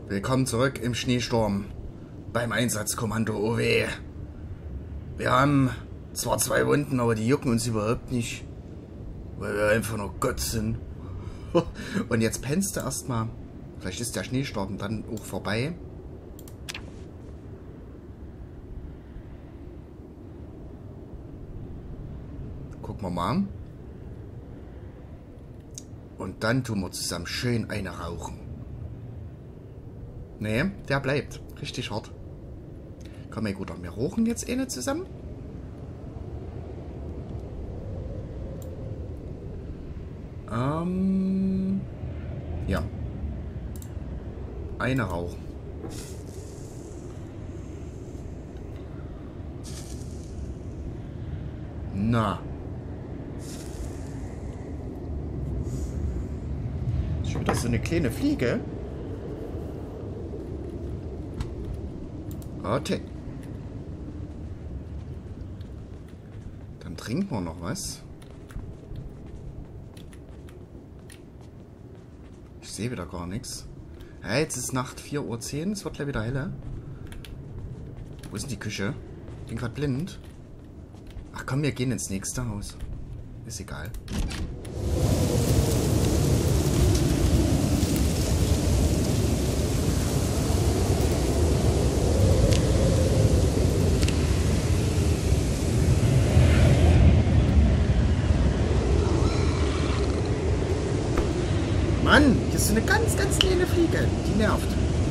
Willkommen zurück im Schneesturm beim Einsatzkommando OW. Wir haben zwar 2 Wunden, aber die jucken uns überhaupt nicht, weil wir einfach nur Gott sind. Und jetzt pennst du erstmal. Vielleicht ist der Schneesturm dann auch vorbei. Gucken wir mal. Und dann tun wir zusammen schön eine rauchen. Nee, der bleibt. Richtig hart. Komm mal gut, wir rauchen jetzt eine zusammen. Ja. Eine rauchen. Na. Schon wieder so eine kleine Fliege. Okay. Dann trinken wir noch was. Ich sehe wieder gar nichts. Ja, jetzt ist Nacht 4:10 Uhr. Es wird gleich wieder heller. Wo ist denn die Küche? Bin gerade blind. Ach komm, wir gehen ins nächste Haus. Ist egal. Mann, hier ist so eine ganz, ganz kleine Fliege. Die nervt.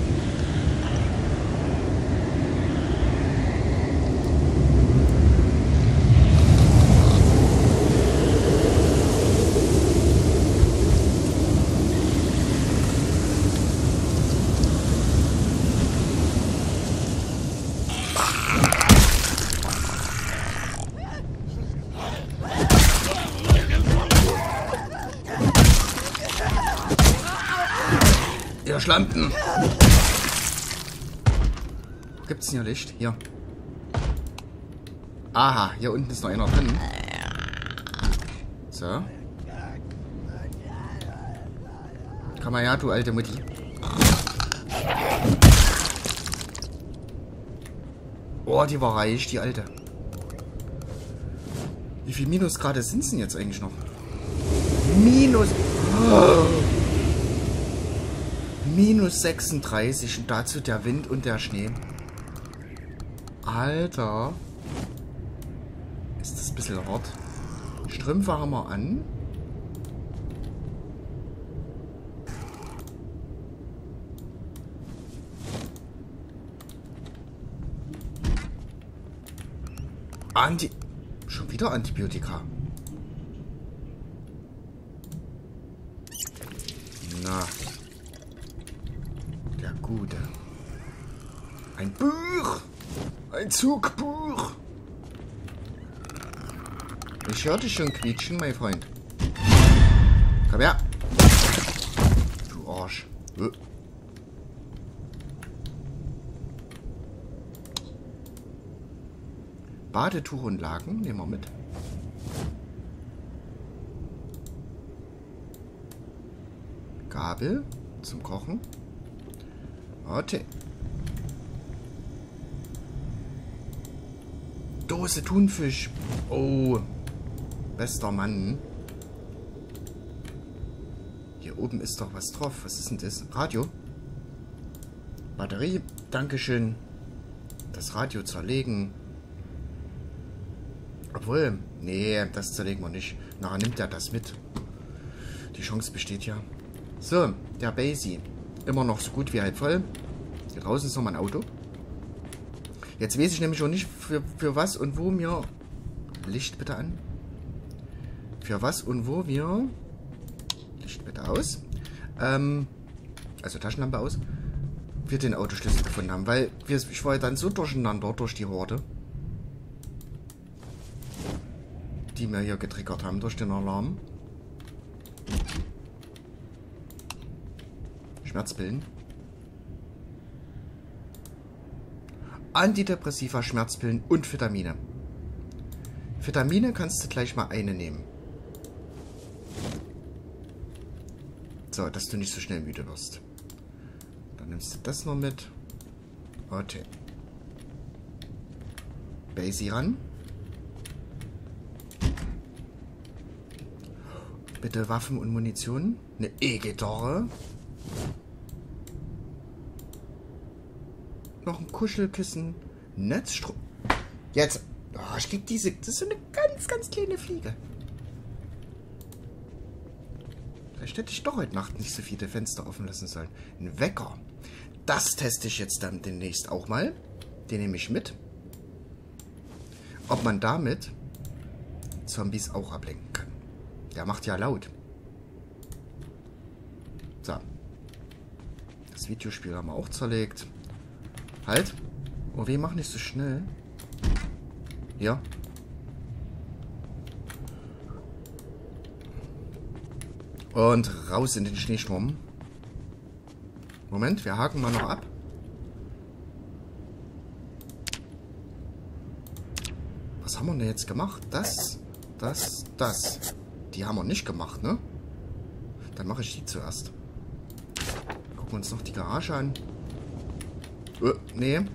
Ihr Schlampen! Wo gibt's denn hier Licht? Hier. Aha, hier unten ist noch einer drin. So. Komm mal her, du alte Mutti. Oh, die war reich, die alte. Wie viel Minusgrade sind es denn jetzt eigentlich noch? Minus... Oh. Minus 36 und dazu der Wind und der Schnee. Alter. Ist das ein bisschen hart. Strümpfe haben wir an. Schon wieder Antibiotika. Na. Der Gute. Ein Buch. Ein Zugbuch. Ich höre dich schon quietschen, mein Freund. Komm her. Du Arsch. Badetuch und Laken nehmen wir mit. Gabel zum Kochen. Okay. Dose Thunfisch. Oh. Bester Mann. Hier oben ist doch was drauf. Was ist denn das? Radio? Batterie. Dankeschön. Das Radio zerlegen. Obwohl, nee, das zerlegen wir nicht. Nachher nimmt er das mit. Die Chance besteht ja. So, der Basie. Immer noch so gut wie halb voll. Hier draußen ist noch mal ein Auto. Jetzt weiß ich nämlich schon nicht, für was und wo mir... Licht bitte an. Für was und wo wir... Licht bitte aus. Also Taschenlampe aus. Wir den Autoschlüssel gefunden haben. Weil ich war ja dann so durcheinander durch die Horde. Die mir hier getriggert haben durch den Alarm. Schmerzpillen. Antidepressiva, Schmerzpillen und Vitamine. Vitamine kannst du gleich mal eine nehmen. So, dass du nicht so schnell müde wirst. Dann Dann nimmst du das noch mit. Okay. Basie ran. Bitte Waffen und Munition. Eine E-Gitarre. Noch ein Kuschelkissen. Netzstrom. Jetzt. Oh, ich krieg diese. Das ist so eine ganz, ganz kleine Fliege. Vielleicht hätte ich doch heute Nacht nicht so viele Fenster offen lassen sollen. Ein Wecker. Das teste ich jetzt dann demnächst auch mal. Den nehme ich mit. Ob man damit Zombies auch ablenken kann. Der macht ja laut. So. Das Videospiel haben wir auch zerlegt. Halt. Oh, wir machen nicht so schnell. Ja. Und raus in den Schneesturm. Moment, wir haken mal noch ab. Was haben wir denn jetzt gemacht? Das. Die haben wir nicht gemacht, ne? Dann mache ich die zuerst. Gucken wir uns noch die Garage an. Nee.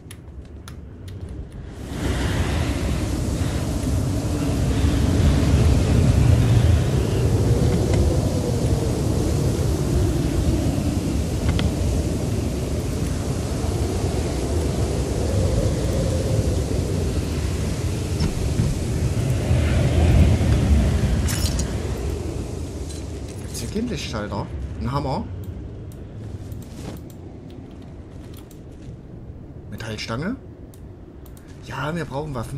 Lichtschalter. Ein Hammer. Metallstange. Ja, wir brauchen Waffen.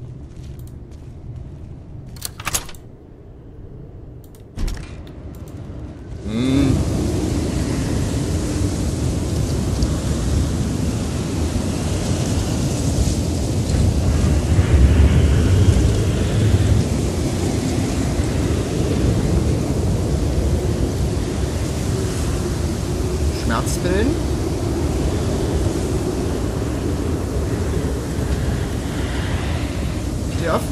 Schmerzpillen. Steh auf.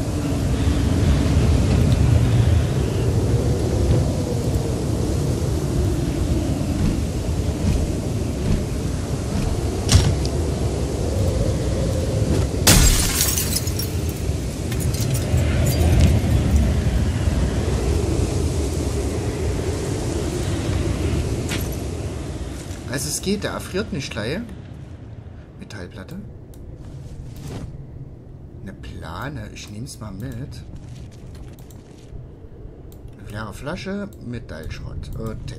Also es geht, der erfriert nicht gleich. Metallplatte. Eine Plane, ich nehme es mal mit. Eine leere Flasche, Metallschrott. Okay.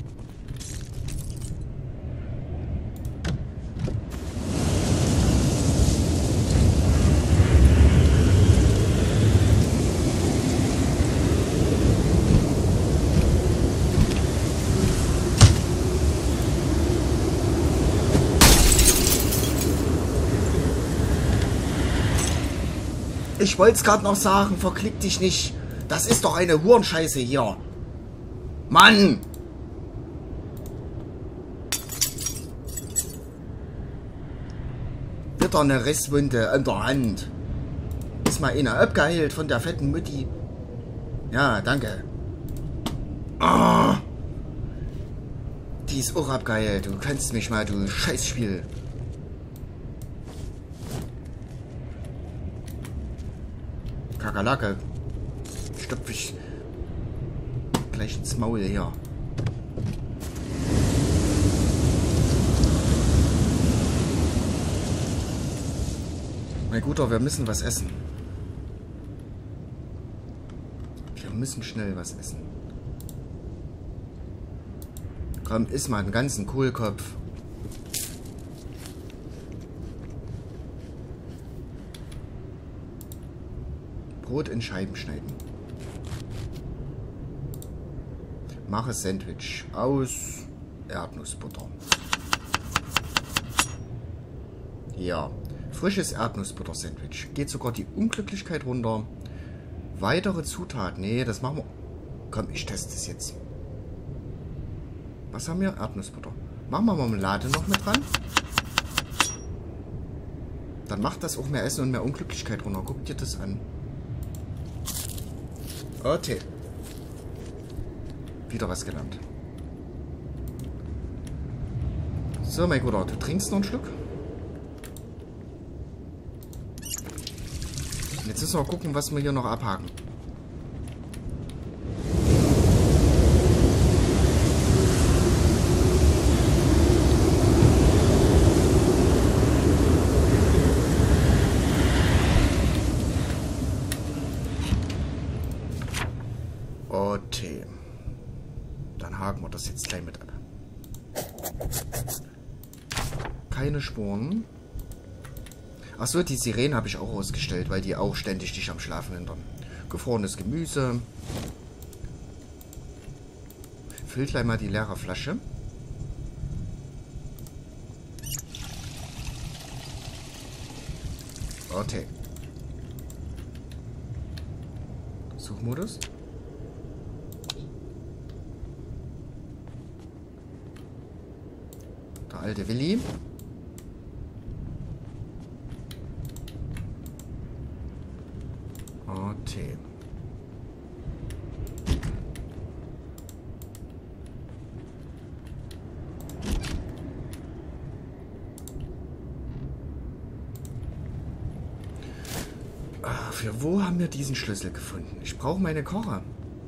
Ich wollte es gerade noch sagen, verklick dich nicht. Das ist doch eine Hurenscheiße hier. Mann! Wieder eine Risswunde an der Hand. Ist mal einer abgeheilt von der fetten Mutti. Ja, danke. Oh, die ist auch abgeheilt. Du kannst mich mal, du Scheißspiel. Kakerlake. Stopf ich gleich ins Maul hier. Mein Guter, wir müssen was essen. Wir müssen schnell was essen. Komm, iss mal einen ganzen Kohlkopf. Brot in Scheiben schneiden. Mache Sandwich aus Erdnussbutter. Ja, frisches Erdnussbutter-Sandwich. Geht sogar die Unglücklichkeit runter. Weitere Zutaten. Nee, das machen wir. Komm, ich teste es jetzt. Was haben wir? Erdnussbutter. Machen wir Marmelade noch mit dran. Dann macht das auch mehr Essen und mehr Unglücklichkeit runter. Guck dir das an. Okay. Wieder was gelernt. So, mein Guter, du trinkst noch ein Stück. Jetzt müssen wir gucken, was wir hier noch abhaken. Okay. Dann haken wir das jetzt gleich mit ab. Keine Spuren. Achso, die Sirenen habe ich auch ausgestellt, weil die auch ständig dich am Schlafen hindern. Gefrorenes Gemüse. Füllt gleich mal die leere Flasche. Okay. Suchmodus. Der alte Willi. Okay. Für wo haben wir diesen Schlüssel gefunden? Ich brauche meine Kocher.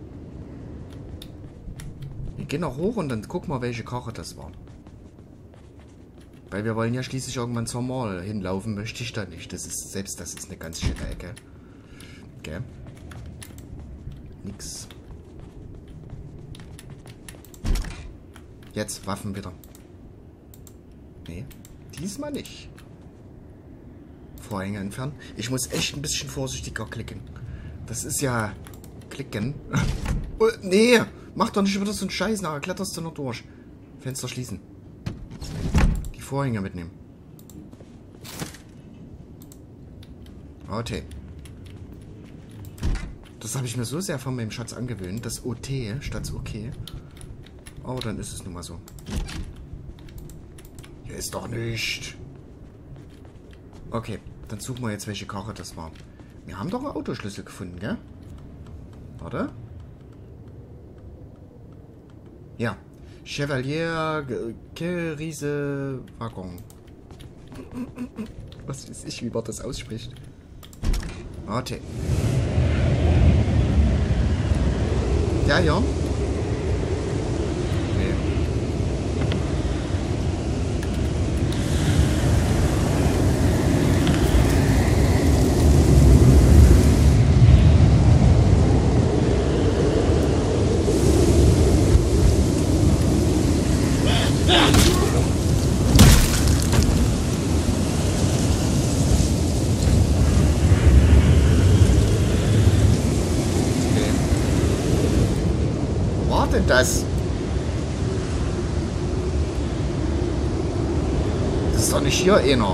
Wir gehen noch hoch und dann gucken wir, welche Kocher das war. Weil wir wollen ja schließlich irgendwann zur Mall hinlaufen, möchte ich da nicht. Das ist eine ganz schöne Ecke. Okay. Nix. Jetzt Waffen wieder. Nee, diesmal nicht. Vorhänge entfernen. Ich muss echt ein bisschen vorsichtiger klicken. Das ist ja... Klicken. Oh, nee, mach doch nicht wieder so einen Scheiß. Nachher kletterst du noch durch. Fenster schließen. Die Vorhänge mitnehmen. Okay. Das habe ich mir so sehr von meinem Schatz angewöhnt. Das OT statt OK. Aber dann ist es nun mal so. Hier ist doch nicht. Okay. Dann suchen wir jetzt, welche Karre das war. Wir haben doch einen Autoschlüssel gefunden, gell? Warte. Ja. Chevalier Riese Waggon. Was weiß ich, wie man das ausspricht. Okay. Der hier? Nee. Denn das? Das ist doch nicht hier einer.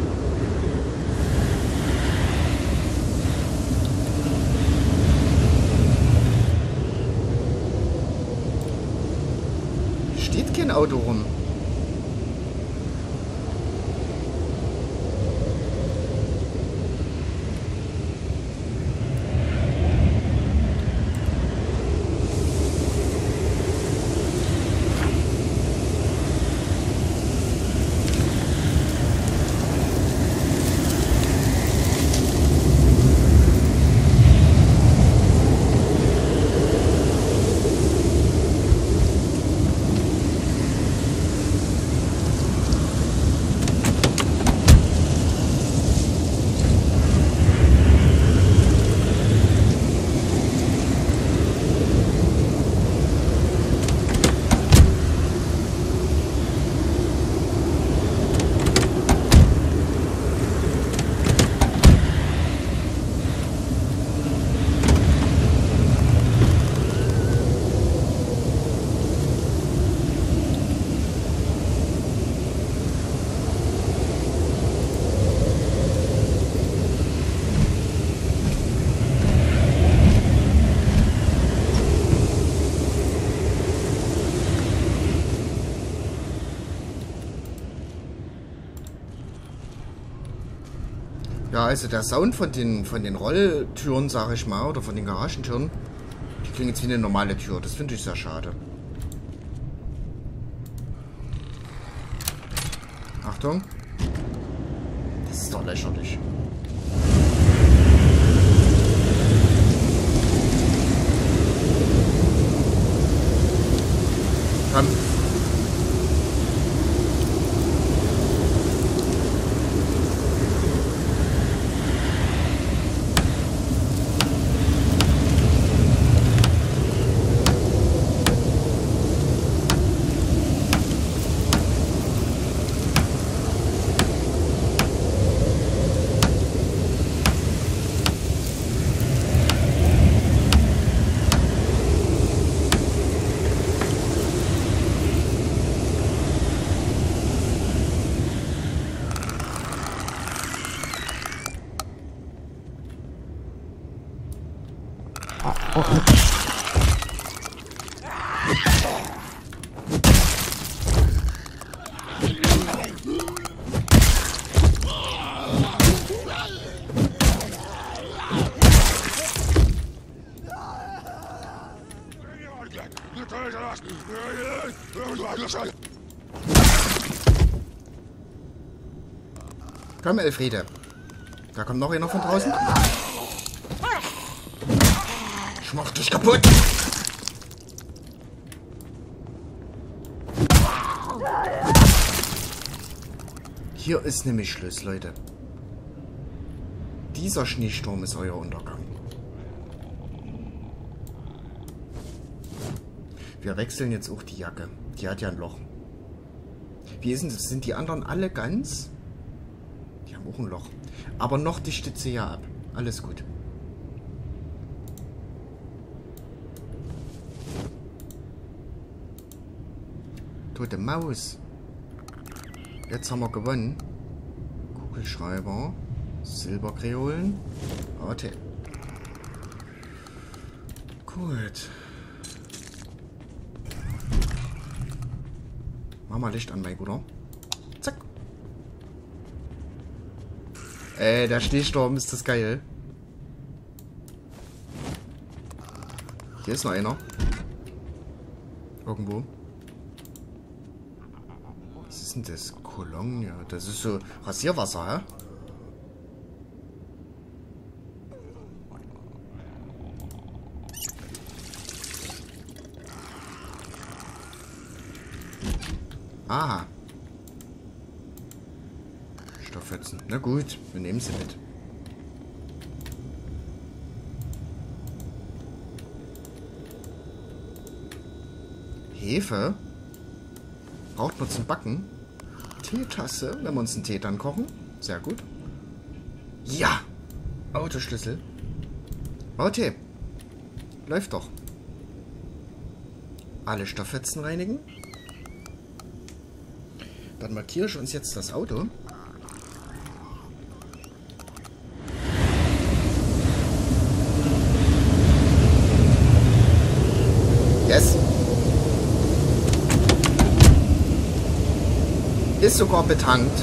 Steht kein Auto rum. Ja, also der Sound von den Rolltüren, sage ich mal, oder von den Garagentüren, die klingen jetzt wie eine normale Tür. Das finde ich sehr schade. Achtung. Das ist doch lächerlich. Komm. Komm, Elfriede. Da kommt noch einer von draußen. Ich mach dich kaputt. Hier ist nämlich Schluss, Leute. Dieser Schneesturm ist euer Untergang. Wir wechseln jetzt auch die Jacke. Die hat ja ein Loch. Wie ist denn das? Sind die anderen alle ganz? Die haben auch ein Loch. Aber noch dichtet sie ja ab. Alles gut. Tote Maus. Jetzt haben wir gewonnen. Kugelschreiber. Silberkreolen. Warte. Gut. Mach mal Licht an, mein Guter. Zack. Der Schneesturm, ist das geil. Hier ist noch einer. Irgendwo. Was ist denn das? Cologne. Das ist so Rasierwasser, hä? Aha. Stofffetzen. Na gut, wir nehmen sie mit. Hefe? Braucht man zum Backen? Teetasse, wenn wir uns einen Tee dann kochen. Sehr gut. Ja! Autoschlüssel. Bautee. Läuft doch. Alle Stofffetzen reinigen. Dann markiere ich uns jetzt das Auto. Yes. Ist sogar betankt.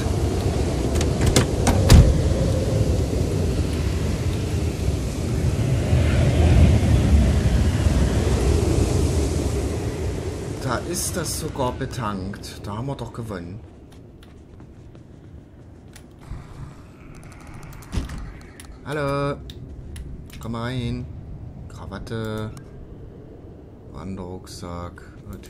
Da ist das sogar betankt. Da haben wir doch gewonnen. Hallo. Komm rein. Krawatte. Wanderrucksack. Okay.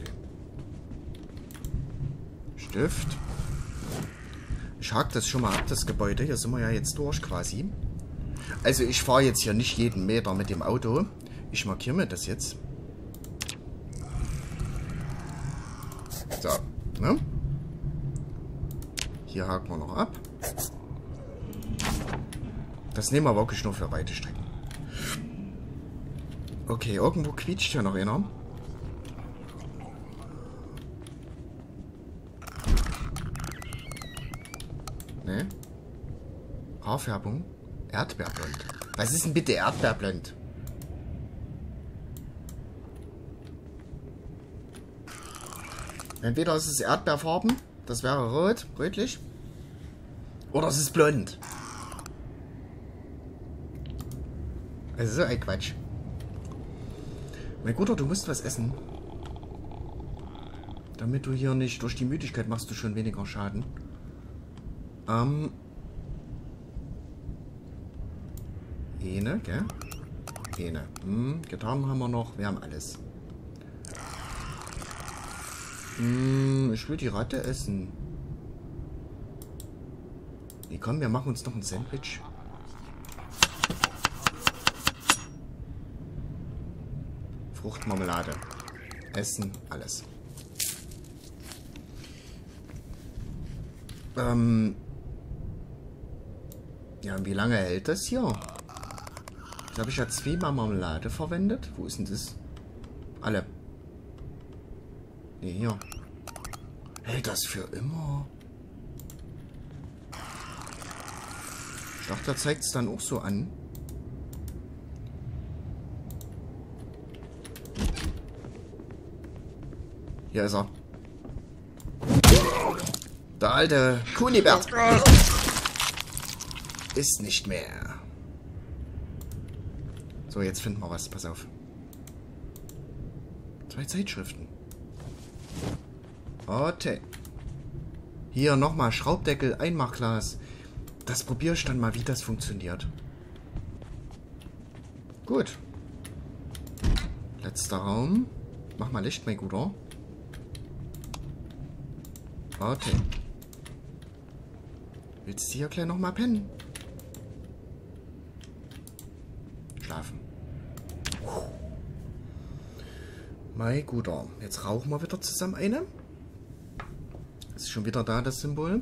Stift. Ich hake das schon mal ab, das Gebäude. Hier sind wir ja jetzt durch quasi. Also ich fahre jetzt hier nicht jeden Meter mit dem Auto. Ich markiere mir das jetzt. So. Ne? Hier haken wir noch ab. Das nehmen wir wirklich nur für weite Strecken. Okay, irgendwo quietscht ja noch einer. Ne? Haarfärbung. Erdbeerblond. Was ist denn bitte Erdbeerblond? Entweder ist es Erdbeerfarben, das wäre rot, rötlich. Oder es ist blond. Also so ein Quatsch. Mein Guter, du musst was essen. Damit du hier nicht durch die Müdigkeit machst du schon weniger Schaden. Eine, gell? Eine. Gitarren haben wir noch. Wir haben alles. Ich will die Ratte essen. Nee, komm, wir machen uns noch ein Sandwich. Fruchtmarmelade. Essen, alles. Ja, und wie lange hält das hier? Jetzt habe ich ja zweimal Marmelade verwendet. Wo ist denn das? Alle. Ne, hier. Hält das für immer? Ich dachte, da zeigt es dann auch so an. Hier ist er. Der alte Kunibert ist nicht mehr. So, jetzt finden wir was. Pass auf. 2 Zeitschriften. Okay. Hier nochmal Schraubdeckel, Einmachglas. Das probiere ich dann mal, wie das funktioniert. Gut. Letzter Raum. Mach mal Licht, mein Guter. Okay. Willst du hier gleich nochmal pennen? Schlafen. Mein Guter. Jetzt rauchen wir wieder zusammen eine. Ist schon wieder da, das Symbol.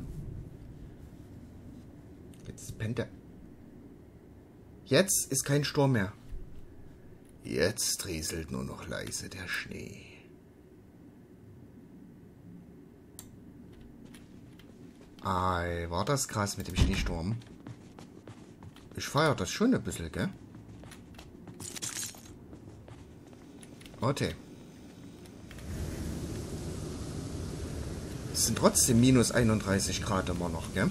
Jetzt pennt er. Jetzt ist kein Sturm mehr. Jetzt rieselt nur noch leise der Schnee. Ei, war das krass mit dem Schneesturm. Ich feiere das schon ein bisschen, gell? Okay. Es sind trotzdem minus 31 Grad immer noch, gell?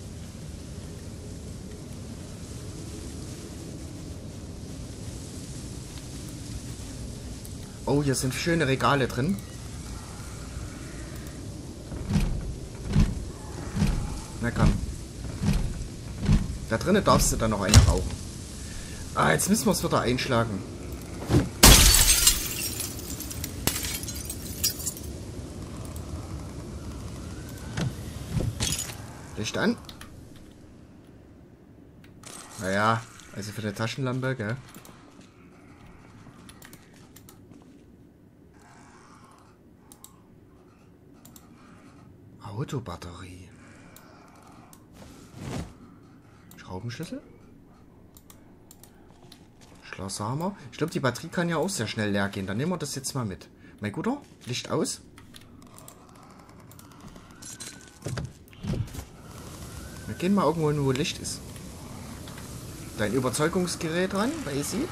Oh, hier sind schöne Regale drin. Na komm. Da drinnen darfst du dann noch eine rauchen. Ah, jetzt müssen wir es wieder einschlagen. Licht an. Naja, also für die Taschenlampe, gell? Autobatterie. Schraubenschlüssel. Schlosshammer. Ich glaube, die Batterie kann ja auch sehr schnell leer gehen. Dann nehmen wir das jetzt mal mit. Mein Guter, Licht aus. Wir gehen mal irgendwo hin, wo Licht ist. Dein Überzeugungsgerät dran, bei sie.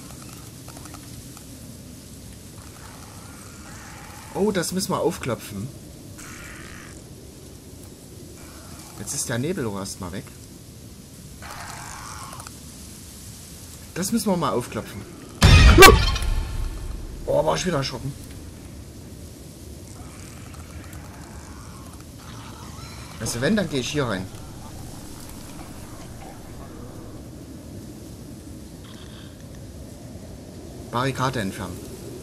Oh, das müssen wir aufklopfen. Jetzt ist der Nebel auch erstmal weg. Das müssen wir mal aufklopfen. Oh, war ich wieder erschrocken. Also wenn, dann gehe ich hier rein. Barrikade entfernen.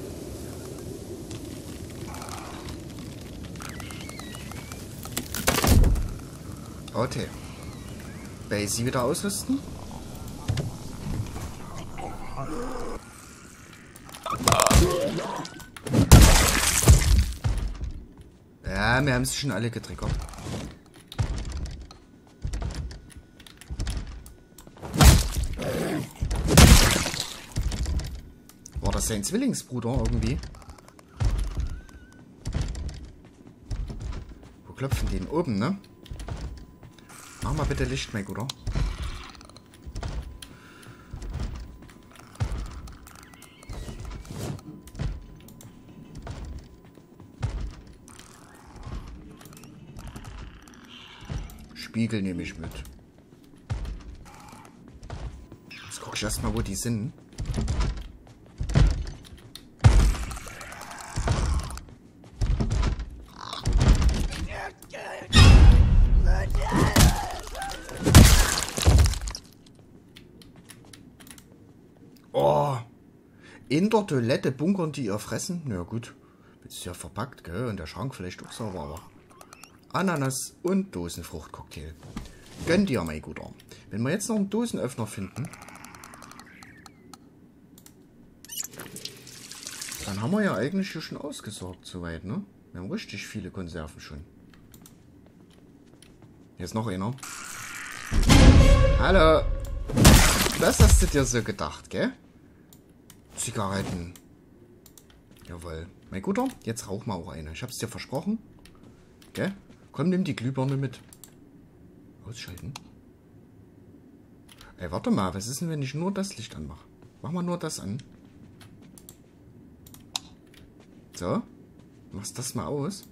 Okay. Base wieder ausrüsten. Ja, wir haben es schon alle getriggert. War das sein Zwillingsbruder irgendwie? Wo klopfen die denn? Oben, ne? Mach mal bitte Licht, mein Guter. Spiegel nehme ich mit. Jetzt gucke ich erstmal, wo die sind. Oh. In der Toilette bunkern die ihr Fressen? Na gut. Ist ja verpackt, gell? Und der Schrank vielleicht auch sauber, aber. Ananas und Dosenfruchtcocktail. Gönn dir, mein Guter. Wenn wir jetzt noch einen Dosenöffner finden, dann haben wir ja eigentlich hier schon ausgesorgt, soweit, ne? Wir haben richtig viele Konserven schon. Hier ist noch einer. Hallo. Das hast du dir so gedacht, gell? Zigaretten. Jawohl. Mein Guter, jetzt rauch mal auch eine. Ich hab's dir versprochen. Gell? Komm, nimm die Glühbirne mit. Ausschalten. Ey, warte mal. Was ist denn, wenn ich nur das Licht anmache? Mach mal nur das an. So. Machst das mal aus.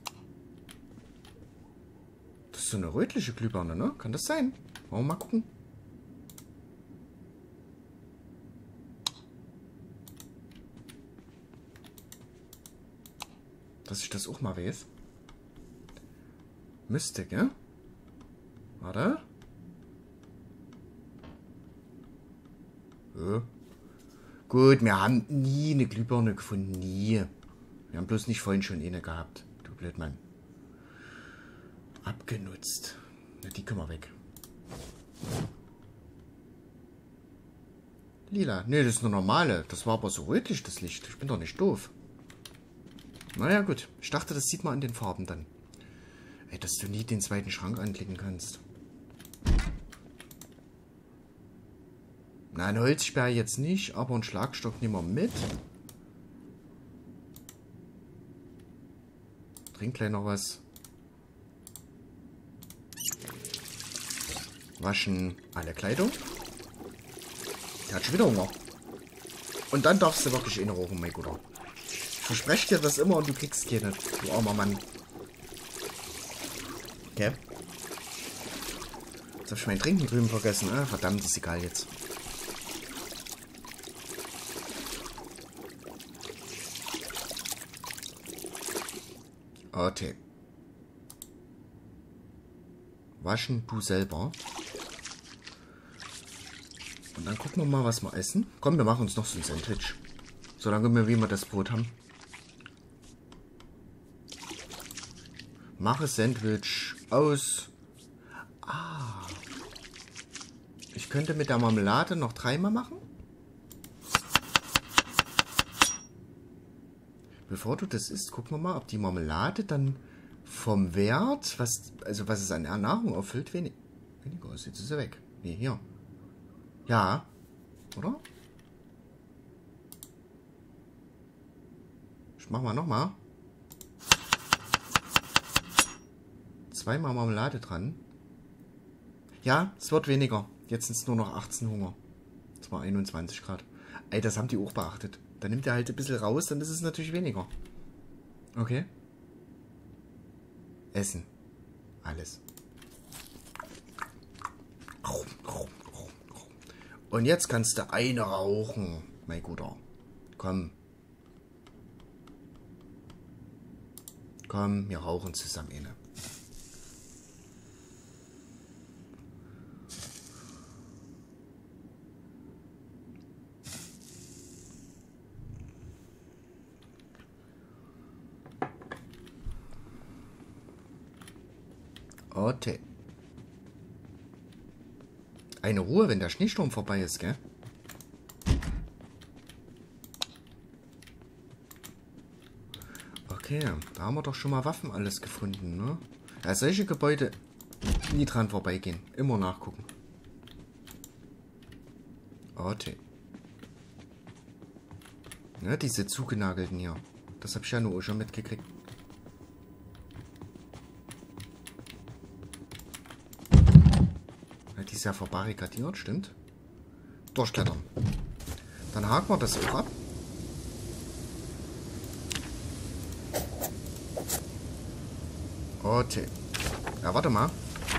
Das ist so eine rötliche Glühbirne, ne? Kann das sein? Wollen wir mal gucken. Dass ich das auch mal weiß. Müsste, gell? Warte. Ja. Gut, wir haben nie eine Glühbirne gefunden. Nie. Wir haben bloß nicht vorhin schon eine gehabt. Du Blödmann. Abgenutzt. Na, die können wir weg. Lila. Ne, das ist eine normale. Das war aber so rötlich, das Licht. Ich bin doch nicht doof. Naja, gut. Ich dachte, das sieht man an den Farben dann. Ey, dass du nie den zweiten Schrank anklicken kannst. Na, ein Holzsperr jetzt nicht, aber einen Schlagstock nehmen wir mit. Trink gleich noch was. Waschen alle Kleidung. Der hat schon wieder Hunger. Und dann darfst du wirklich eine rauchen, mein Guter. Ich verspreche dir das immer und du kriegst keine, du armer Mann. Okay. Jetzt habe ich mein Trinken drüben vergessen. Ah, verdammt, ist egal jetzt. Okay. Waschen du selber. Und dann gucken wir mal, was wir essen. Komm, wir machen uns noch so ein Sandwich. Solange wir wie wir das Brot haben. Mache Sandwich aus. Ah. Ich könnte mit der Marmelade noch 3-mal machen. Bevor du das isst, gucken wir mal, ob die Marmelade dann vom Wert, was es an Nahrung erfüllt, weniger ist. Jetzt ist sie weg. Nee, hier. Ja. Oder? Ich mach mal nochmal. 2-mal Marmelade dran. Ja, es wird weniger. Jetzt sind es nur noch 18 Hunger. Das war 21 Grad. Ey, das haben die auch beachtet. Dann nimmt er halt ein bisschen raus, dann ist es natürlich weniger. Okay. Essen. Alles. Und jetzt kannst du eine rauchen, mein Guter. Komm. Komm, wir rauchen zusammen eine. Okay. Eine Ruhe, wenn der Schneesturm vorbei ist, gell? Okay, da haben wir doch schon mal Waffen alles gefunden, ne? Ja, solche Gebäude nie dran vorbeigehen. Immer nachgucken. Okay. Ja, diese zugenagelten hier. Das habe ich ja nur schon mitgekriegt. Die ist ja verbarrikadiert, stimmt. Durchklettern. Dann haken wir das auch ab. Okay. Ja, warte mal.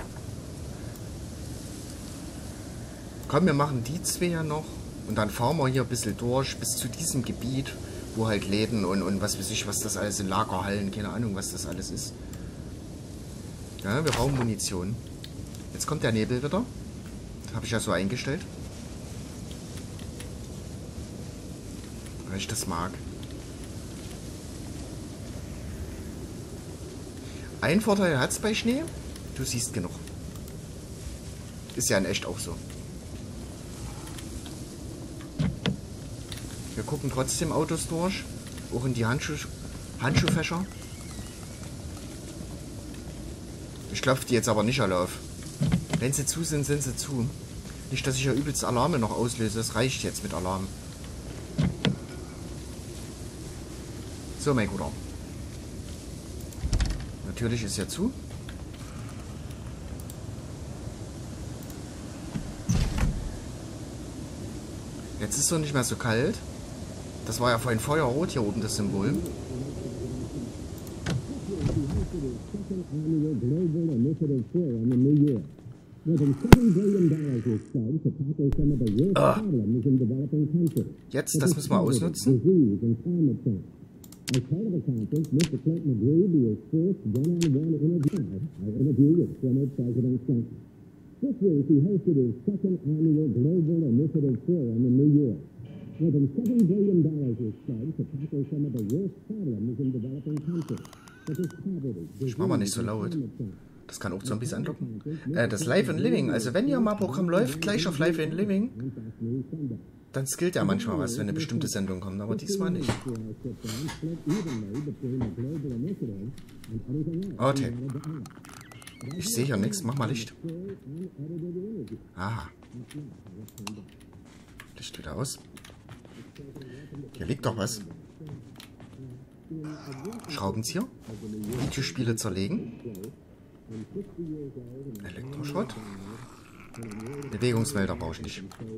Komm, wir machen die zwei ja noch. Und dann fahren wir hier ein bisschen durch bis zu diesem Gebiet, wo halt Läden und was weiß ich, was das alles in Lagerhallen, keine Ahnung, was das alles ist. Ja, wir brauchen Munition. Jetzt kommt der Nebel wieder. Habe ich ja so eingestellt. weil ich das mag. Ein Vorteil hat es bei Schnee, du siehst genug. Ist ja in echt auch so. Wir gucken trotzdem Autos durch, auch in die Handschuhfächer. Ich klopfe die jetzt aber nicht alle auf. Wenn sie zu sind, sind sie zu. Nicht, dass ich ja übelst Alarme noch auslöse. Das reicht jetzt mit Alarm. So, mein Guter. Natürlich ist er zu. Jetzt ist es doch nicht mehr so kalt. Das war ja vorhin feuerrot hier oben, das Symbol. Ah. Jetzt, das müssen wir ausnutzen. Ich mach mal nicht so laut. Das kann auch Zombies anlocken. Das Live and Living. Also wenn ihr mal Programm läuft, gleich auf Live and Living, dann skillt ja manchmal was, wenn eine bestimmte Sendung kommt. Aber diesmal nicht. Okay. Ich sehe hier nichts. Mach mal Licht. Aha. Licht wieder aus. Hier liegt doch was. Schraubenzieher. Videospiele zerlegen. Elektroschrott. Bewegungsmelder brauche ich nicht.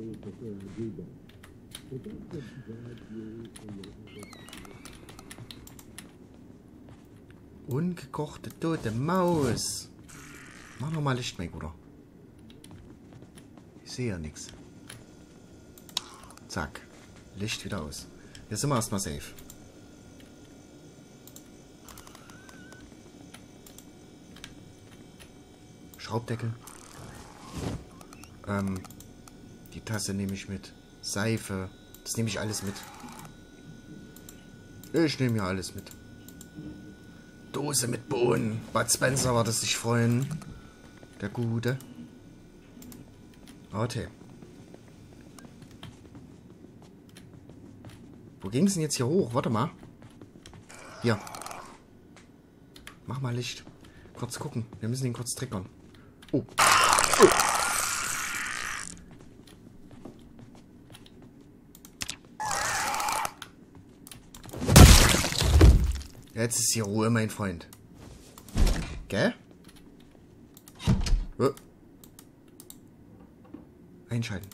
Ungekochte tote Maus. Mach noch mal Licht, mein Bruder. Ich sehe ja nichts. Zack. Licht wieder aus. Jetzt sind wir erstmal safe. Schraubdeckel. Die Tasse nehme ich mit. Seife. Das nehme ich alles mit. Ich nehme ja alles mit. Dose mit Bohnen. Bud Spencer war das sich freuen. Der Gute. Okay. Wo ging es denn jetzt hier hoch? Warte mal. Hier. Mach mal Licht. Kurz gucken. Wir müssen ihn kurz triggern. Oh. Oh. Jetzt ist hier Ruhe, mein Freund. Gell? Oh. Einschalten.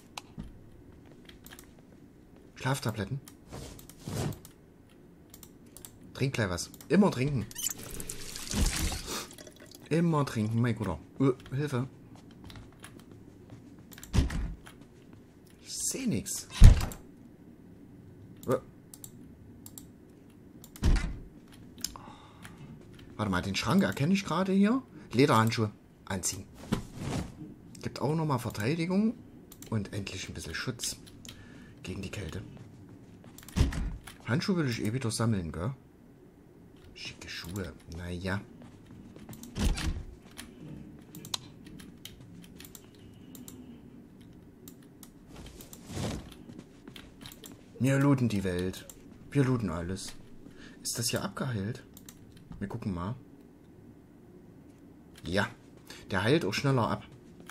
Schlaftabletten. Trink gleich was. Immer trinken. Immer trinken, mein Guter. Hilfe. Ich sehe nichts. Warte mal, den Schrank erkenne ich gerade hier. Lederhandschuhe anziehen. Gibt auch nochmal Verteidigung und endlich ein bisschen Schutz gegen die Kälte. Handschuhe will ich eh wieder sammeln, gell? Schicke Schuhe. Naja. Wir looten die Welt. Wir looten alles. Ist das hier abgeheilt? Wir gucken mal. Ja. Der heilt auch schneller ab.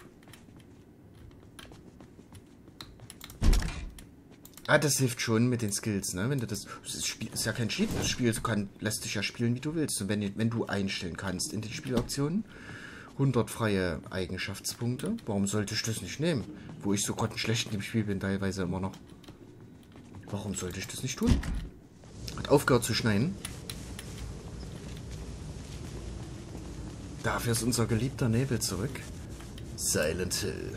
Ah, das hilft schon mit den Skills, ne? Wenn du das ist ja kein Cheat, das Spiel lässt dich ja spielen, wie du willst. Und wenn du einstellen kannst in den Spieloptionen 100 freie Eigenschaftspunkte, warum sollte ich das nicht nehmen? Wo ich so grottenschlecht in dem Spiel bin, teilweise immer noch. Warum sollte ich das nicht tun? Hat aufgehört zu schneien. Dafür ist unser geliebter Nebel zurück. Silent Hill.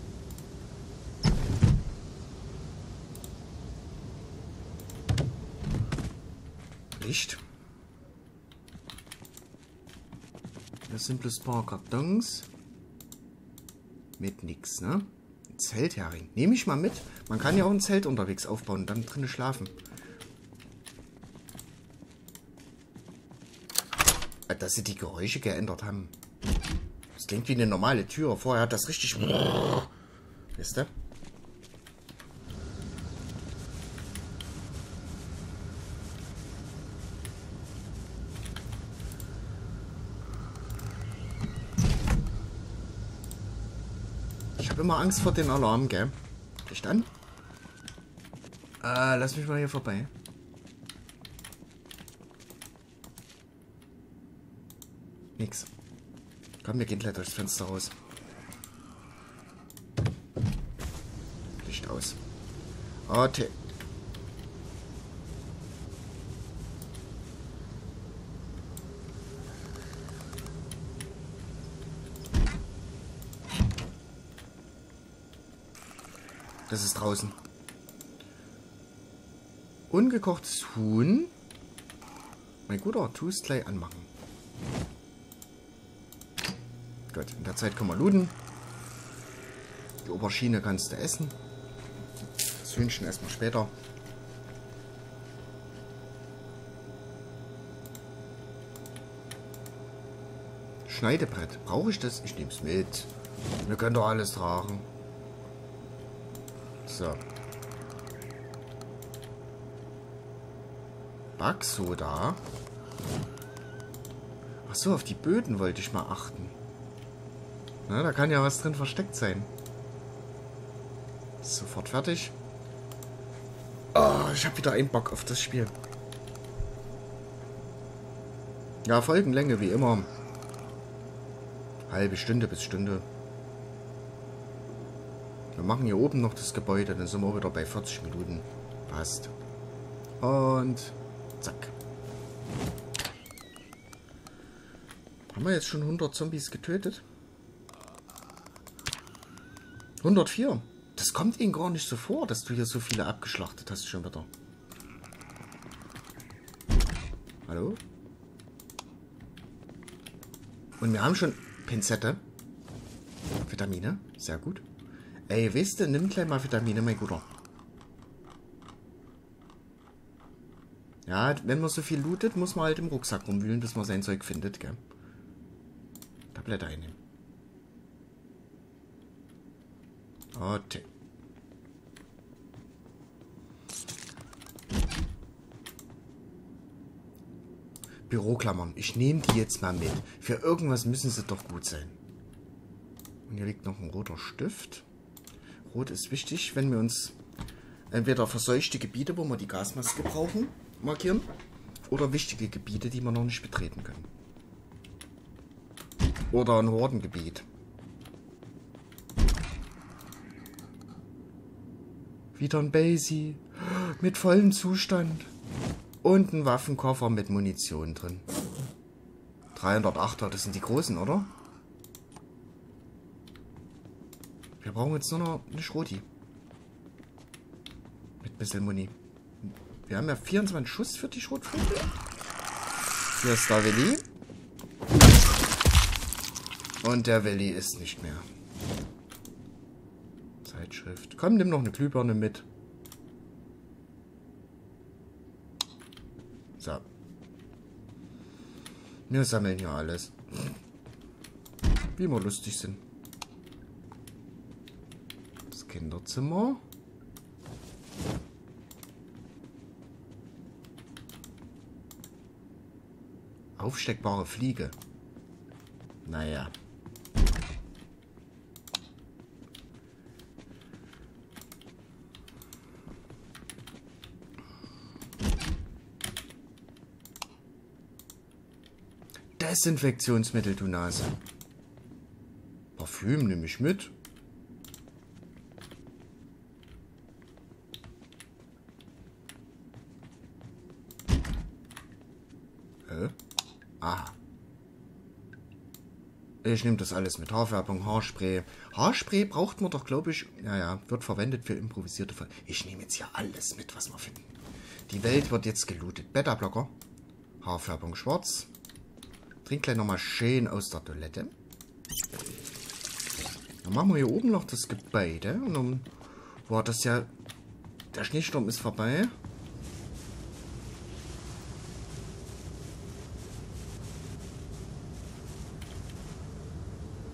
Licht. Das sind bloß ein paar Kartons. Mit nix, ne? Ein Zelthering. Nehme ich mal mit. Man kann ja auch ein Zelt unterwegs aufbauen und dann drinnen schlafen. dass sie die Geräusche geändert haben. Das klingt wie eine normale Tür. Vorher hat das richtig... Wisst ihr? Ich habe immer Angst vor den Alarm, gell? Licht an? Lass mich mal hier vorbei. Nix. Komm, wir gehen gleich durchs Fenster raus. Licht aus. Okay. Das ist draußen. Ungekochtes Huhn. Mein Guter, tu es gleich anmachen. Gut, in der Zeit können wir looten. Die Aubergine kannst du essen. Das Hühnchen essen wir später. Schneidebrett. Brauche ich das? Ich nehme es mit. Wir können doch alles tragen. So. Backsoda. Achso, auf die Böden wollte ich mal achten. Na, da kann ja was drin versteckt sein. Sofort fertig. Oh, ich habe wieder einen Bock auf das Spiel. Ja, Folgenlänge wie immer. Halbe Stunde bis Stunde. Wir machen hier oben noch das Gebäude, dann sind wir wieder bei 40 Minuten. Passt. Und zack. Haben wir jetzt schon 100 Zombies getötet? 104. Das kommt ihnen gar nicht so vor, dass du hier so viele abgeschlachtet hast schon wieder. Hallo? Und wir haben schon Pinzette. Vitamine. Sehr gut. Ey, weißt du, nimm gleich mal Vitamine, mein Guter. Ja, wenn man so viel lootet, muss man halt im Rucksack rumwühlen, bis man sein Zeug findet, gell? Tablette einnehmen. Okay. Büroklammern. Ich nehme die jetzt mal mit. Für irgendwas müssen sie doch gut sein. Und hier liegt noch ein roter Stift. Rot ist wichtig, wenn wir uns entweder verseuchte Gebiete, wo wir die Gasmaske brauchen, markieren. Oder wichtige Gebiete, die wir noch nicht betreten können. Oder ein Hordengebiet. Wieder ein Basie. Mit vollem Zustand. Und ein Waffenkoffer mit Munition drin. 308er, das sind die großen, oder? Wir brauchen jetzt nur noch eine Schroti. Mit ein bisschen Muni. Wir haben ja 24 Schuss für die Schrotflinte. Hier ist der Willi. Und der Willi ist nicht mehr. Zeitschrift. Komm, nimm noch eine Glühbirne mit. So. Wir sammeln hier alles. Wie wir lustig sind. Das Kinderzimmer. Aufsteckbare Fliege. Naja. Desinfektionsmittel, du Nase. Parfüm nehme ich mit. Aha. Ich nehme das alles mit. Haarfärbung, Haarspray. Haarspray braucht man doch, glaube ich. Ja, wird verwendet für improvisierte Fall. Ich nehme jetzt hier alles mit, was wir finden. Die Welt wird jetzt gelootet. Beta-Blocker. Haarfärbung schwarz. Trink gleich nochmal schön aus der Toilette. Dann machen wir hier oben noch das Gebäude. Und dann war das ja... Der Schneesturm ist vorbei.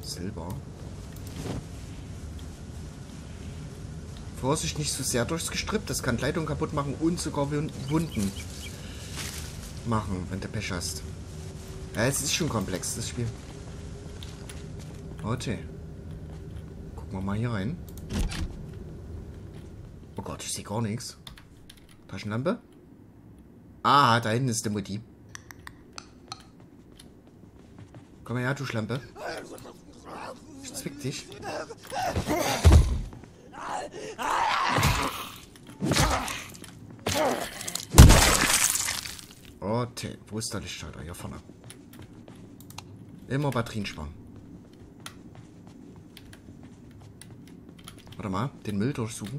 Silber. Vorsicht, nicht so sehr durchs Gestrüpp. Das kann Kleidung kaputt machen und sogar Wunden machen, wenn du Pech hast. Ja, es ist schon komplex, das Spiel. Okay. Gucken wir mal hier rein. Oh Gott, ich sehe gar nichts. Taschenlampe? Ah, da hinten ist der Mutti. Komm mal her, du Schlampe. Ich zwick dich. Okay, wo ist der Lichtschalter? Hier vorne. Immer Batterien sparen. Warte mal, den Müll durchsuchen.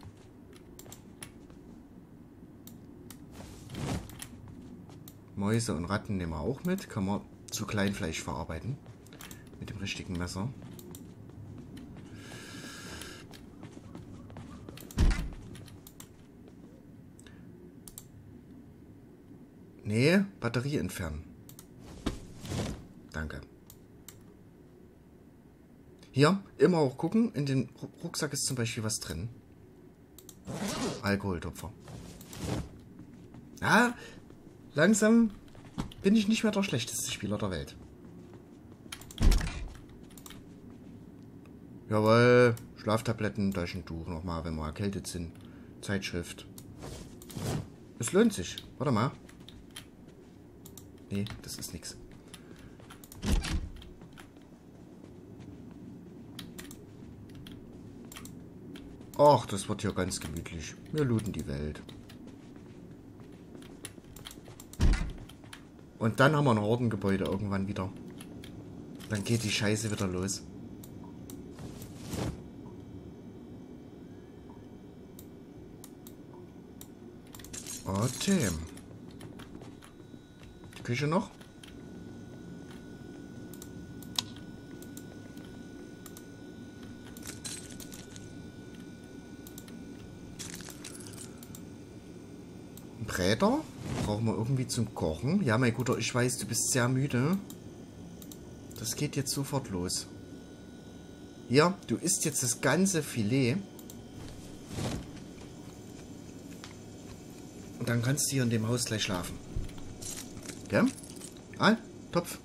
Mäuse und Ratten nehmen wir auch mit. Kann man zu Kleinfleisch verarbeiten. Mit dem richtigen Messer. Nee, Batterie entfernen. Danke. Hier, immer auch gucken. In den Rucksack ist zum Beispiel was drin. Alkoholtupfer. Ja, langsam bin ich nicht mehr der schlechteste Spieler der Welt. Jawohl, Schlaftabletten, Taschentuch nochmal, wenn wir erkältet sind. Zeitschrift. Es lohnt sich. Warte mal. Nee, das ist nichts. Ach, das wird hier ganz gemütlich. Wir looten die Welt. Und dann haben wir ein Hordengebäude irgendwann wieder. Dann geht die Scheiße wieder los. Okay. Die Küche noch? Bräder? Brauchen wir irgendwie zum Kochen? Ja, mein Guter, ich weiß, du bist sehr müde. Das geht jetzt sofort los. Hier, du isst jetzt das ganze Filet. Und dann kannst du hier in dem Haus gleich schlafen. Gell? Ah, Topf.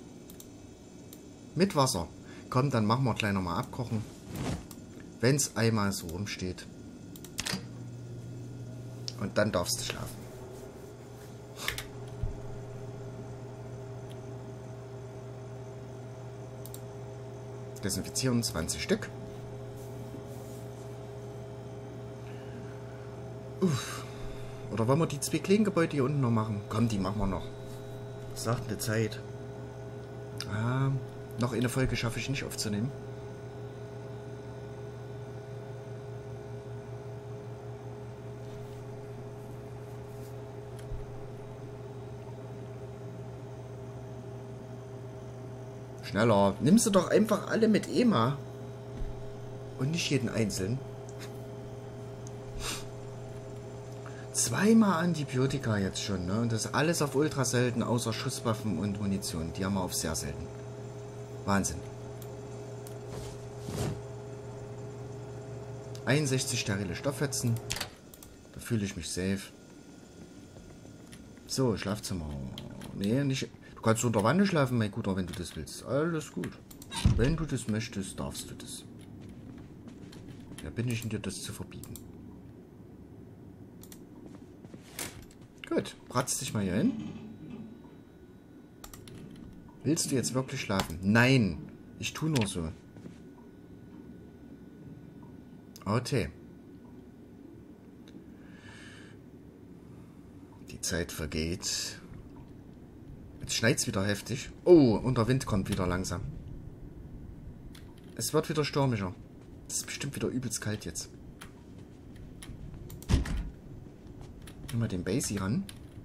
Mit Wasser. Komm, dann machen wir gleich nochmal abkochen. Wenn es einmal so rumsteht. Und dann darfst du schlafen. Desinfizieren 20 Stück. Uff. Oder wollen wir die 2 kleinen Gebäude hier unten noch machen? Komm, die machen wir noch. Was sagt denn die Zeit? Ah, noch eine Folge schaffe ich nicht aufzunehmen. Schneller. Nimm sie doch einfach alle mit EMA. Und nicht jeden einzeln. 2-mal Antibiotika jetzt schon, ne? Und das ist alles auf ultra selten, außer Schusswaffen und Munition. Die haben wir auf sehr selten. Wahnsinn. 61 sterile Stofffetzen. Da fühle ich mich safe. So, Schlafzimmer. Nee, nicht... Du kannst unter Wanne schlafen, mein Guter, wenn du das willst. Alles gut. Wenn du das möchtest, darfst du das. Wer bin ich denn dir, das zu verbieten? Gut, bratz dich mal hier hin. Willst du jetzt wirklich schlafen? Nein, ich tue nur so. Okay. Die Zeit vergeht. Jetzt schneit es wieder heftig. Oh, und der Wind kommt wieder langsam. Es wird wieder stürmischer. Es ist bestimmt wieder übelst kalt jetzt. Nimm mal den Basie ran.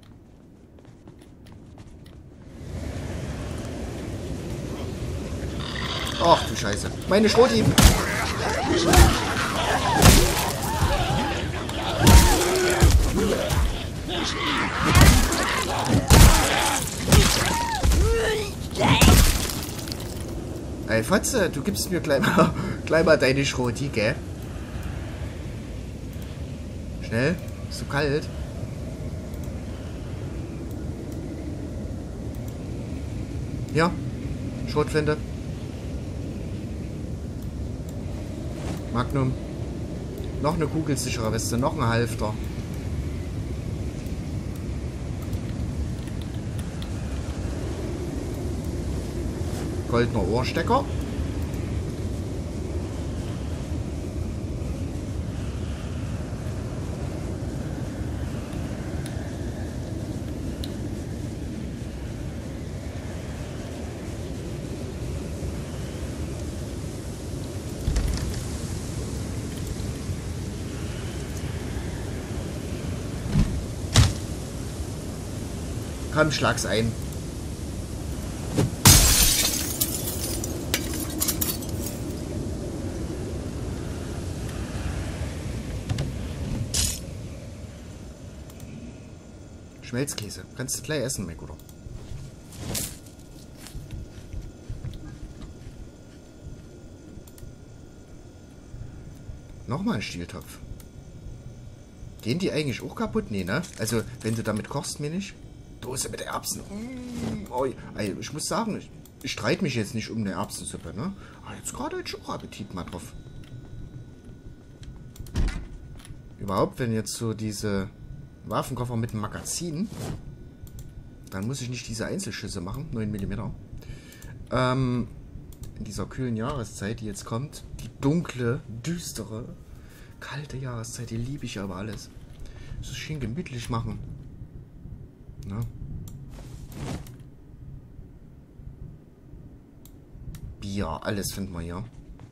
Ach du Scheiße. Meine Schroti. Ey, Fotze, du gibst mir gleich mal deine Schroti, gell? Schnell. Ist so kalt. Ja. Schrotflinte. Magnum. Noch eine kugelsichere Weste. Noch ein Halfter. Goldener Ohrstecker. Komm, schlag's ein. Schmelzkäse. Kannst du gleich essen, mein Guter. Nochmal ein Stieltopf. Gehen die eigentlich auch kaputt? Nee, ne? Also, wenn du damit kochst, mir nicht. Dose mit Erbsen. Oh, ich muss sagen, ich streite mich jetzt nicht um eine Erbsensuppe, ne? Aber jetzt gerade hätte ich auch Appetit mal drauf. Überhaupt, wenn jetzt so diese Waffenkoffer mit dem Magazin, dann muss ich nicht diese Einzelschüsse machen, 9 mm. In dieser kühlen Jahreszeit, die jetzt kommt, die dunkle, düstere, kalte Jahreszeit, die liebe ich aber alles. Das ist schön gemütlich machen. Ne? Bier, alles finden wir hier.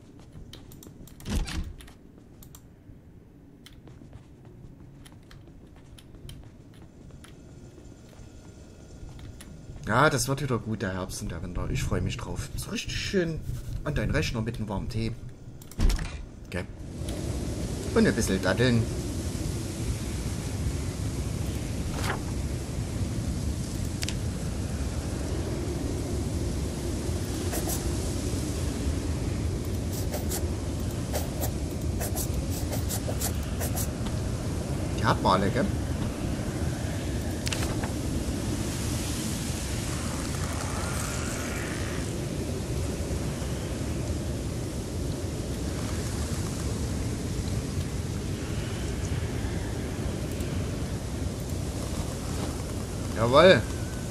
Ja, das wird wieder gut, der Herbst und der Winter. Ich freue mich drauf. So richtig schön an deinen Rechner mit einem warmen Tee. Okay. Und ein bisschen Datteln. Die hat man alle, gell? Jawohl.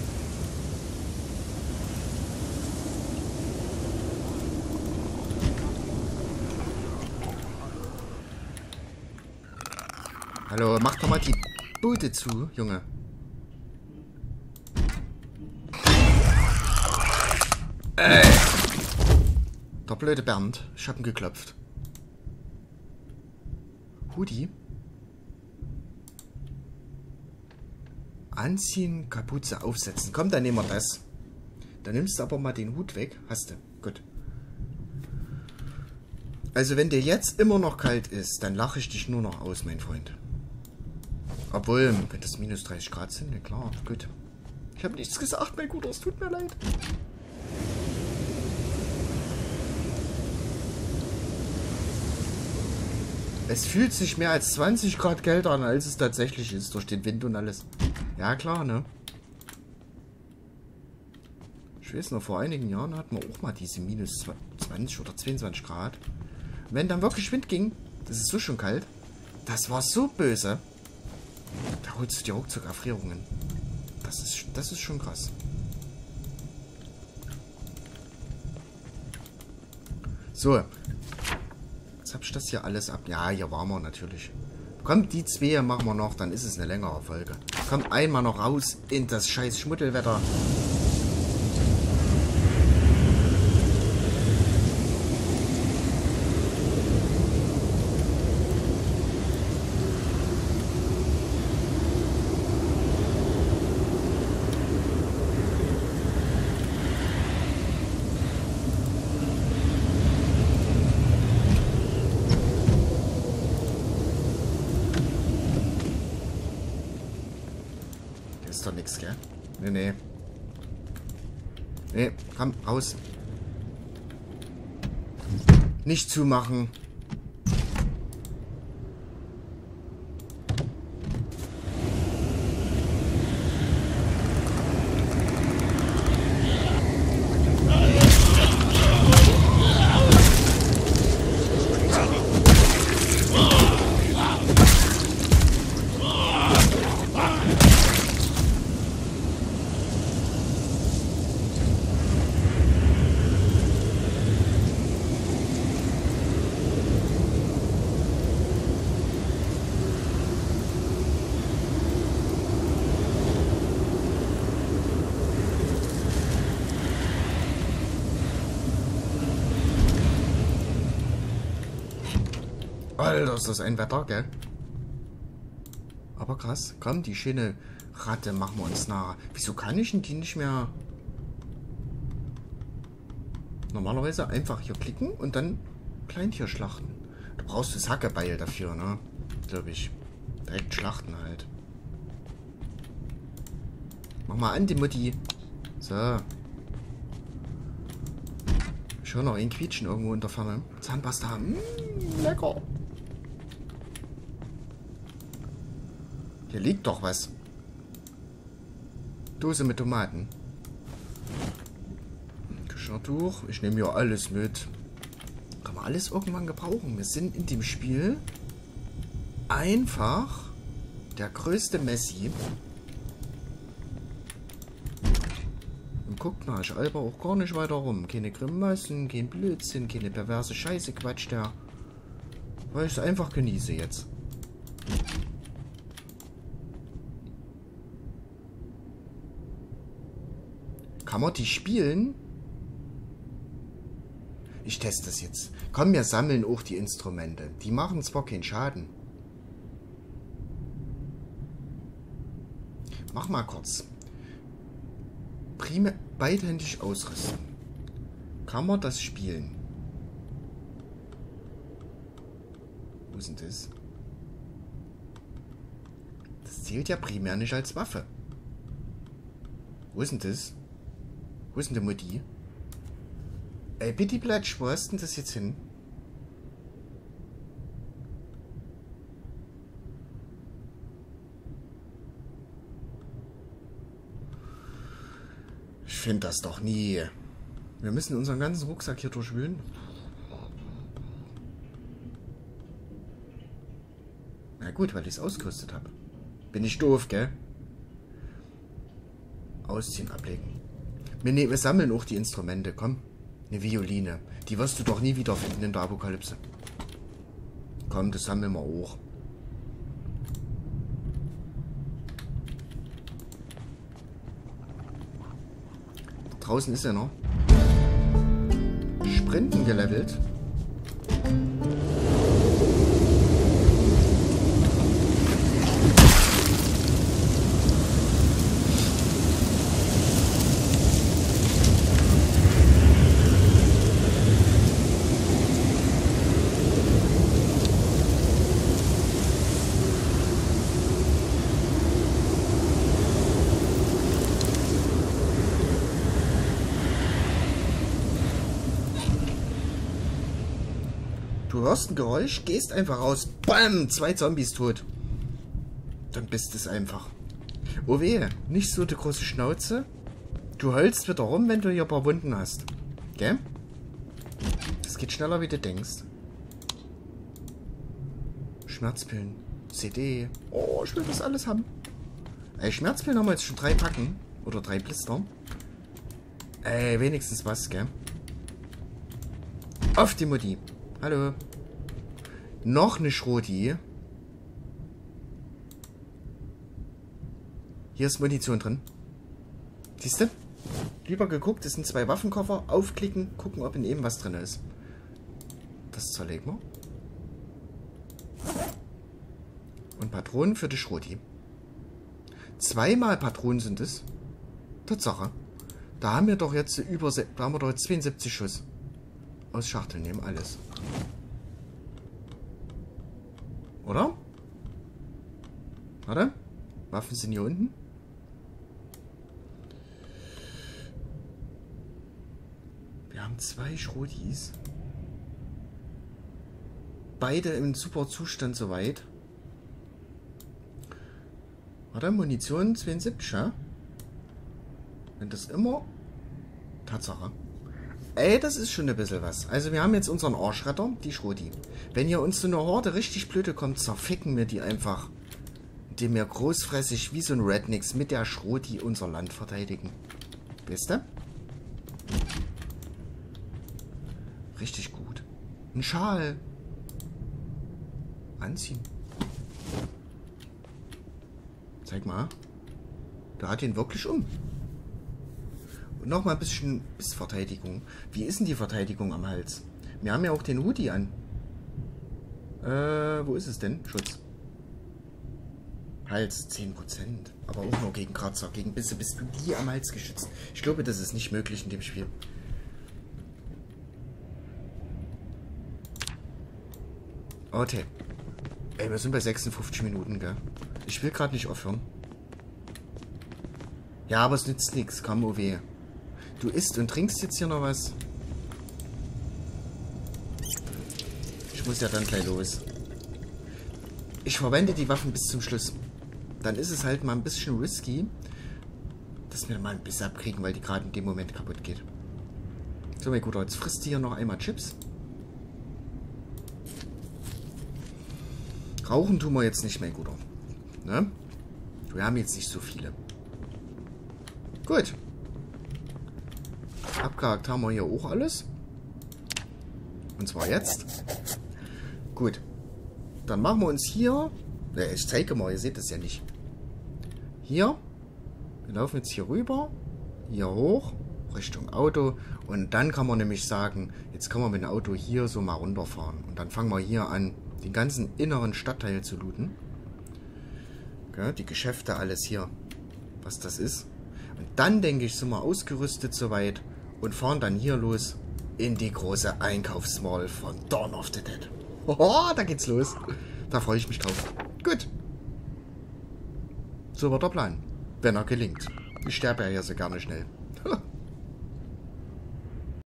Hallo, mach doch mal die Bude zu, Junge. Der blöde Bernd. Ich hab ihn geklopft. Hoodie. Anziehen, Kapuze aufsetzen. Komm, dann nehmen wir das. Dann nimmst du aber mal den Hut weg. Hast du. Gut. Also wenn dir jetzt immer noch kalt ist, dann lache ich dich nur noch aus, mein Freund. Obwohl, wenn das minus 30 Grad sind, ja klar, gut. Ich habe nichts gesagt, mein Guter, es tut mir leid. Es fühlt sich mehr als 20 Grad kälter an, als es tatsächlich ist, durch den Wind und alles. Ja, klar, ne? Ich weiß noch, vor einigen Jahren hatten wir auch mal diese minus 20 oder 22 Grad. Wenn dann wirklich Wind ging, das ist so schon kalt, das war so böse. Da holst du dir ruckzuck Erfrierungen. Das ist schon krass. So. Jetzt hab ich das hier alles ab. Ja, hier waren wir natürlich. Komm, die zwei machen wir noch, dann ist es eine längere Folge. Komm, einmal noch raus in das scheiß Schmuddelwetter. Ist doch nichts, gell? Nee, nee. Nee, komm, raus. Nicht zumachen. Alter, ist das ein Wetter, gell? Aber krass. Komm, die schöne Ratte machen wir uns nach. Wieso kann ich denn die nicht mehr... Normalerweise einfach hier klicken und dann Kleintier schlachten. Du brauchst das Hackebeil dafür, ne? Glaube ich. Direkt schlachten halt. Mach mal an, die Mutti. So. Ich höre noch ein Quietschen irgendwo in der Ferne. Zahnpasta. Lecker. Hier liegt doch was. Dose mit Tomaten. Geschirrtuch. Ich nehme ja alles mit. Kann man alles irgendwann gebrauchen. Wir sind in dem Spiel einfach der größte Messi. Und guckt mal, ich alber auch gar nicht weiter rum. Keine Grimassen, kein Blödsinn, keine perverse Scheiße quatscht der. Weil ich es einfach genieße jetzt. Kann man die spielen? Ich teste das jetzt. Komm, wir sammeln auch die Instrumente. Die machen zwar keinen Schaden. Mach mal kurz. Prima beidhändig ausrüsten. Kann man das spielen? Wo ist denn das? Das zählt ja primär nicht als Waffe. Wo ist denn das? Wo ist denn der Mutti? Ey, bitte Platsch, wo hast denn das jetzt hin? Ich finde das doch nie. Wir müssen unseren ganzen Rucksack hier durchwühlen. Na gut, weil ich es ausgerüstet habe. Bin ich doof, gell? Ausziehen, ablegen. Wir sammeln auch die Instrumente, komm. Eine Violine. Die wirst du doch nie wiederfinden in der Apokalypse. Komm, das sammeln wir auch. Draußen ist er noch. Sprinten gelevelt. Du hörst ein Geräusch, gehst einfach raus. Bam! 2 Zombies tot. Dann bist es einfach. Oh wehe, nicht so die große Schnauze. Du heulst wieder rum, wenn du hier ein paar Wunden hast. Gell? Das geht schneller, wie du denkst. Schmerzpillen. CD. Oh, ich will das alles haben. Ey, Schmerzpillen haben wir jetzt schon 3 Packen. Oder 3 Blister. Ey, wenigstens was, gell? Auf die Mutti. Hallo. Noch eine Schroti. Hier ist Munition drin. Siehst du? Lieber geguckt, es sind 2 Waffenkoffer. Aufklicken, gucken, ob in eben was drin ist. Das zerlegen wir. Und Patronen für die Schroti. 2 Patronen sind es. Tatsache. Da haben wir doch jetzt da haben wir doch jetzt 72 Schuss. Aus Schachteln nehmen, alles. Oder? Warte. Waffen sind hier unten. Wir haben 2 Schrotis. beide im super Zustand soweit. Warte, Munition 72, ja? Wenn das immer... Tatsache. Ey, das ist schon ein bisschen was. Also wir haben jetzt unseren Arschretter, die Schroti. Wenn hier uns so eine Horde richtig blöde kommt, zerficken wir die einfach. Indem wir großfressig wie so ein Rednecks mit der Schroti unser Land verteidigen. Wisst ihr? Richtig gut. Ein Schal. Anziehen. Zeig mal. Der hat ihn wirklich um. Und nochmal ein bisschen Verteidigung. Wie ist denn die Verteidigung am Hals? Wir haben ja auch den Hoodie an. Wo ist es denn? Schutz. Hals 10%. Aber auch nur gegen Kratzer. Gegen Bisse bist du die am Hals geschützt. Ich glaube, das ist nicht möglich in dem Spiel. Okay. Ey, wir sind bei 56 Minuten, gell? Ich will gerade nicht aufhören. Ja, aber es nützt nichts. Komm, OW. Du isst und trinkst jetzt hier noch was. Ich muss ja dann gleich los. Ich verwende die Waffen bis zum Schluss. Dann ist es halt mal ein bisschen risky, dass wir mal ein bisschen abkriegen, weil die gerade in dem Moment kaputt geht. So, mein Guter, jetzt frisst du hier noch einmal Chips. Rauchen tun wir jetzt nicht, mein Guter. Ne? Wir haben jetzt nicht so viele. Gut. Abgehakt haben wir hier auch alles. Und zwar jetzt. Gut. Dann machen wir uns hier... Ich zeige mal, ihr seht das ja nicht. Hier. Wir laufen jetzt hier rüber. Hier hoch. Richtung Auto. Und dann kann man nämlich sagen, jetzt kann man mit dem Auto hier so mal runterfahren. Und dann fangen wir hier an, den ganzen inneren Stadtteil zu looten. Okay, die Geschäfte, alles hier. Was das ist. Und dann, denke ich, sind wir ausgerüstet soweit. Und fahren dann hier los in die große Einkaufsmall von Dawn of the Dead. Oh, da geht's los. Da freue ich mich drauf. Gut. So wird der Plan. Wenn er gelingt. Ich sterbe ja hier so gerne schnell.